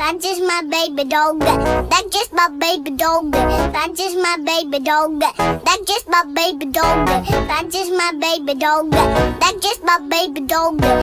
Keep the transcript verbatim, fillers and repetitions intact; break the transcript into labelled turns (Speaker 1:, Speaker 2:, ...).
Speaker 1: That's just my baby dog. That's just my baby dog. That's just my baby dog. That's just my baby dog. That's just my baby dog. That's just my baby dog.